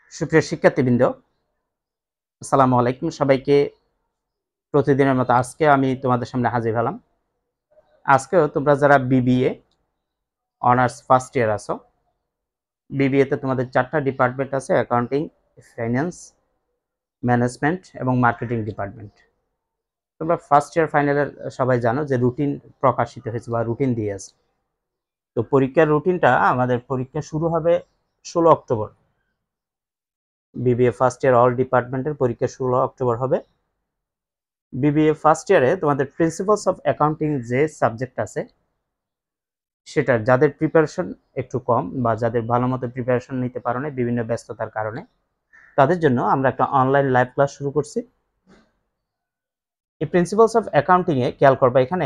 সুপ্রিয় শিক্ষার্থীবৃন্দ, আসসালামু আলাইকুম। সবাইকে প্রতিদিনের মতো আজকে আমি তোমাদের সামনে হাজির হলাম। আজকেও তোমরা যারা বিবিএ অনার্স ফার্স্ট ইয়ার আছো, বিবিএতে তোমাদের 4টা ডিপার্টমেন্ট আছে: অ্যাকাউন্টিং, ফাইন্যান্স, ম্যানেজমেন্ট এবং মার্কেটিং ডিপার্টমেন্ট। তোমরা ফার্স্ট ইয়ার ফাইনালের সবাই জানো যে রুটিন প্রকাশিত হয়েছে বা রুটিন দিয়ে আছে। তো পরীক্ষার রুটিনটা, আমাদের পরীক্ষা শুরু হবে 16 October. BBA first year all ডিপার্টমেন্টের পরীক্ষা 16 অক্টোবর হবে। বিবিএ ফার্স্ট ইয়ারে তোমাদের প্রিন্সিপলস অফ অ্যাকাউন্টিং যে সাবজেক্ট আছে, সেটার যাদের প্রিপারেশন একটু কম বা যাদের ভালো মতো প্রিপারেশন নিতে পারো না বিভিন্ন ব্যস্ততার কারণে, তাদের জন্য আমরা একটা অনলাইন লাইভ ক্লাস শুরু করছি। এই প্রিন্সিপলস অফ অ্যাকাউন্টিংয়ে খেয়াল করবা, এখানে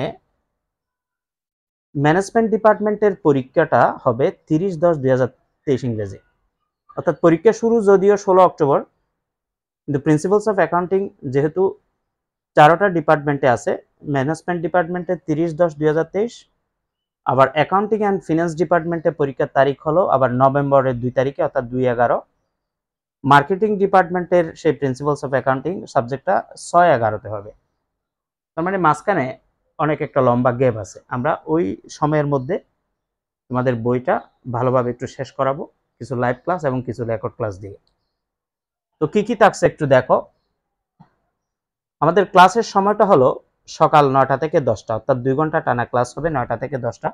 ম্যানেজমেন্ট ডিপার্টমেন্টের পরীক্ষাটা হবে 30/10/2023 ইংরেজি, অর্থাৎ পরীক্ষা শুরু যদিও 16 অক্টোবর, কিন্তু প্রিন্সিপলস অফ অ্যাকাউন্টিং যেহেতু 4টা ডিপার্টমেন্টে আছে, ম্যানেজমেন্ট ডিপার্টমেন্টে 30/10/2023, আবার অ্যাকাউন্টিং অ্যান্ড ফিনান্স ডিপার্টমেন্টে পরীক্ষার তারিখ হলো আবার নভেম্বরের 2 তারিখে, অর্থাৎ 2/11। মার্কেটিং ডিপার্টমেন্টের সেই প্রিন্সিপলস অফ অ্যাকাউন্টিং সাবজেক্টটা 6/11-তে হবে। তার মানে মাঝখানে অনেক একটা লম্বা গ্যাপ আছে। আমরা ওই সময়ের মধ্যে তোমাদের বইটা ভালোভাবে একটু শেষ করাবো, কিছু লাইভ ক্লাস এবং কিছু রেকর্ড ক্লাস দিয়ে। তো কি কি থাকছে একটু দেখো। আমাদের ক্লাসের সময়টা হলো সকাল 9টা থেকে 10টা, অর্থাৎ 2 ঘন্টা টানা ক্লাস হবে 9টা থেকে 10টা।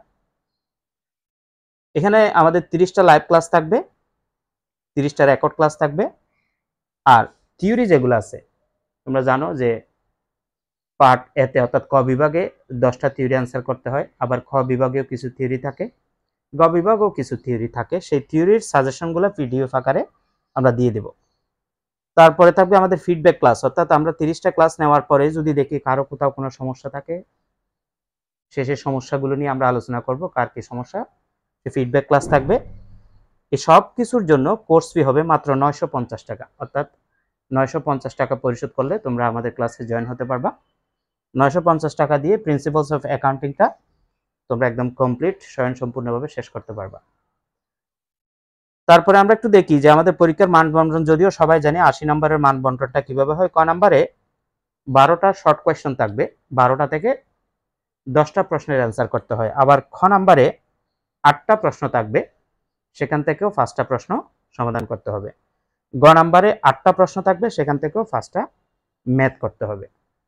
এখানে আমাদের 30টা লাইভ ক্লাস থাকবে, 30টা রেকর্ড ক্লাস থাকবে। আর থিওরি যেগুলো আছে, তোমরা জানো যে পার্ট এতে অর্থাৎ ক বিভাগে 10টা থিওরি অ্যান্সার করতে হয়, আবার খ বিভাগেও কিছু থিওরি থাকে, গ বিভাগেও কিছু থিওরি থাকে। সেই থিওরির সাজেশনগুলো পিডিএফ আকারে আমরা দিয়ে দেব। তারপরে থাকবে আমাদের ফিডব্যাক ক্লাস, অর্থাৎ আমরা 30টা ক্লাস নেওয়ার পরে যদি দেখি কারো কোথাও কোনো সমস্যা থাকে, শেষের সমস্যাগুলো নিয়ে আমরা আলোচনা করব, কার কি সমস্যা, সে ফিডব্যাক ক্লাস থাকবে। এই সব কিছুর জন্য কোর্স ফি হবে মাত্র 950 টাকা, অর্থাৎ 950 টাকা পরিশোধ করলে তোমরা আমাদের ক্লাসে জয়েন হতে পারবা। 950 টাকা দিয়ে প্রিন্সিপলস অফ অ্যাকাউন্টিংটা তোমরা একদম কমপ্লিট স্বয়ংসম্পূর্ণভাবে শেষ করতে পারবা। তারপরে আমরা একটু দেখি যে আমাদের পরীক্ষার মান বন্টন, যদিও সবাই জানি 80 নম্বরের মান বন্টনটা কিভাবে হয়। ক নম্বরে 12টা শর্ট কোয়েশ্চেন থাকবে, 12টা থেকে 10টা প্রশ্নের অ্যান্সার করতে হয়। আবার খ নম্বরে 8টা প্রশ্ন থাকবে, সেখান থেকেও 5টা প্রশ্ন সমাধান করতে হবে। গ নম্বরে 8টা প্রশ্ন থাকবে, সেখান থেকেও 5টা ম্যাথ করতে হবে।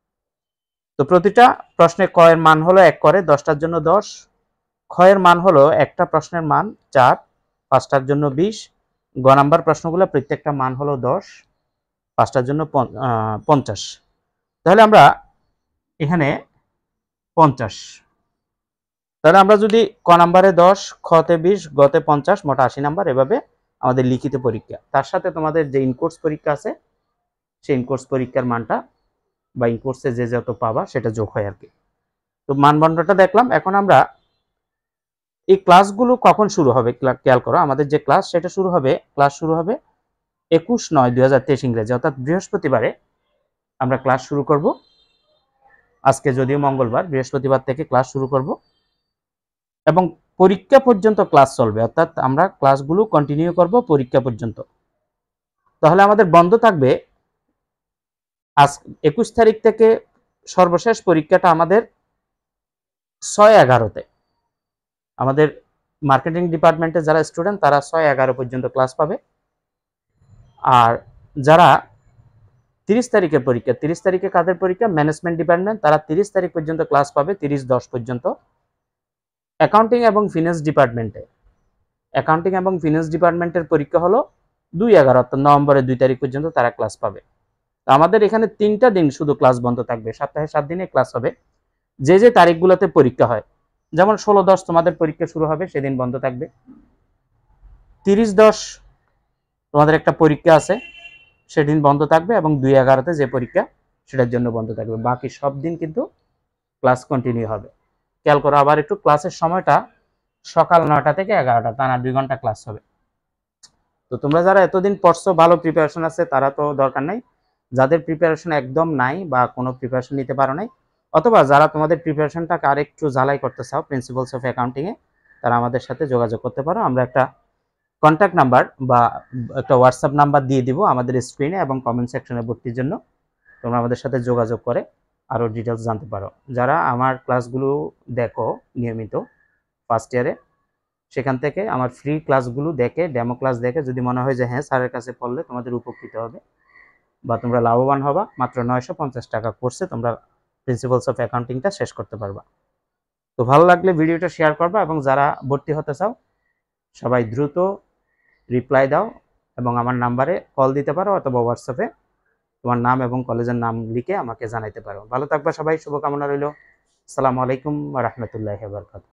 তো প্রতিটা প্রশ্নে ক এর মান হলো 1 করে, 10টার জন্য 10। খ এর মান হলো একটা প্রশ্নের মান 4, 5টার জন্য 20। গ নাম্বার প্রশ্নগুলো প্রত্যেকটা মান হলো 10, 5টার জন্য 50। তাহলে আমরা এখানে 50, তাহলে আমরা যদি ক নাম্বারে 10, খতে 20, গতে 50, মোট 80 নাম্বার। এভাবে আমাদের লিখিত পরীক্ষা, তার সাথে তোমাদের যে ইনকোর্স পরীক্ষা আছে, সেই ইনকোর্স পরীক্ষার মানটা বা ইনকোর্সে যে যত পাবা সেটা যোগ হয় আর কি। তো মানবন্ধনটা দেখলাম। এখন আমরা এই ক্লাসগুলো কখন শুরু হবে খেয়াল করো। আমাদের যে ক্লাস, সেটা শুরু হবে, ক্লাস শুরু হবে 21/9/2023 ইংরেজি, অর্থাৎ বৃহস্পতিবারে আমরা ক্লাস শুরু করব। আজকে যদিও মঙ্গলবার, বৃহস্পতিবার থেকে ক্লাস শুরু করব এবং পরীক্ষা পর্যন্ত ক্লাস চলবে, অর্থাৎ আমরা ক্লাসগুলো কন্টিনিউ করব পরীক্ষা পর্যন্ত। তাহলে আমাদের বন্ধ থাকবে আজ 21 তারিখ থেকে, সর্বশেষ পরীক্ষাটা আমাদের 6/11-তে। আমাদের মার্কেটিং ডিপার্টমেন্টে যারা স্টুডেন্ট, তারা 6/11 পর্যন্ত ক্লাস পাবে। আর যারা 30 তারিখের পরীক্ষা, 30 তারিখে কাদের পরীক্ষা, ম্যানেজমেন্ট ডিপার্টমেন্ট, তারা 30 তারিখ পর্যন্ত ক্লাস পাবে, 30/10 পর্যন্ত। অ্যাকাউন্টিং এবং ফিনান্স ডিপার্টমেন্টে, অ্যাকাউন্টিং এবং ফিনান্স ডিপার্টমেন্টের পরীক্ষা হলো 2/11, অর্থাৎ নভেম্বরের 2 তারিখ পর্যন্ত তারা ক্লাস পাবে। তো আমাদের এখানে 3টা দিন শুধু ক্লাস বন্ধ থাকবে, সপ্তাহে 7 দিনে ক্লাস হবে। যে যে তারিখগুলোতে পরীক্ষা হয়, যেমন 16/10 তোমাদের পরীক্ষা শুরু হবে, সেদিন বন্ধ থাকবে। 30/10 তোমাদের একটা পরীক্ষা আছে, সেদিন বন্ধ থাকবে, এবং 2/11-তে যে পরীক্ষা, সেটার জন্য বন্ধ থাকবে। বাকি সব দিন কিন্তু ক্লাস কন্টিনিউ হবে। খেয়াল করো আবার একটু, ক্লাসের সময়টা সকাল 9টা থেকে 11টা, টানা 2 ঘন্টা ক্লাস হবে। তো তোমরা যারা এতদিন পড়ছো, ভালো প্রিপারেশন আছে, তারা তো দরকার নাই। যাদের প্রিপারেশন একদম নাই বা কোনো প্রিপারেশন নিতে পারো নাই, অথবা যারা তোমাদের প্রিপারেশনটাকে আরেকটু ঝালাই করতে চাও প্রিন্সিপলস অফ অ্যাকাউন্টিংয়ে, তারা আমাদের সাথে যোগাযোগ করতে পারো। আমরা একটা কন্ট্যাক্ট নাম্বার বা একটা হোয়াটসঅ্যাপ নাম্বার দিয়ে দিব আমাদের স্ক্রিনে এবং কমেন্ট সেকশনে ভর্তির জন্য। তোমরা আমাদের সাথে যোগাযোগ করে আরও ডিটেলস জানতে পারো। যারা আমার ক্লাসগুলো দেখো নিয়মিত ফার্স্ট ইয়ারে, সেখান থেকে আমার ফ্রি ক্লাসগুলো দেখে, ডেমো ক্লাস দেখে যদি মনে হয় যে হ্যাঁ স্যারের কাছে পড়লে তোমাদের উপকৃত হবে বা তোমরা লাভবান হবা, মাত্র 950 টাকা কোর্সে তোমরা প্রিন্সিপালস অফ অ্যাকাউন্টিংটা শেষ করতে পারবা। তো ভালো লাগলে ভিডিওটা শেয়ার করবা এবং যারা ভর্তি হতে চাও সবাই দ্রুত রিপ্লাই দাও এবং আমার নাম্বারে কল দিতে পারো অথবা হোয়াটসঅ্যাপে তোমার নাম এবং কলেজের নাম লিখে আমাকে জানাইতে পারো। ভালো থাকবা সবাই, শুভকামনা রইল। আসসালামু আলাইকুম ওয়া রাহমাতুল্লাহি ওয়া বারাকাতুহু।